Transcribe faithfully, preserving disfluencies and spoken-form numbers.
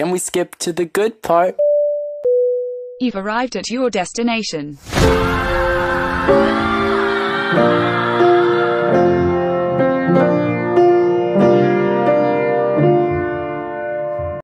Can we skip to the good part? You've arrived at your destination.